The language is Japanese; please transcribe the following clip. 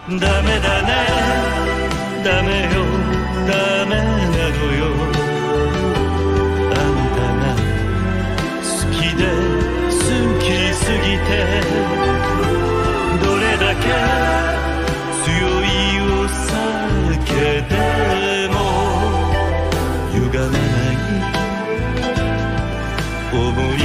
ダメだね、ダメよ、ダメなのよ。あんたが好きで好きすぎて、どれだけ強いお酒でも歪まない想い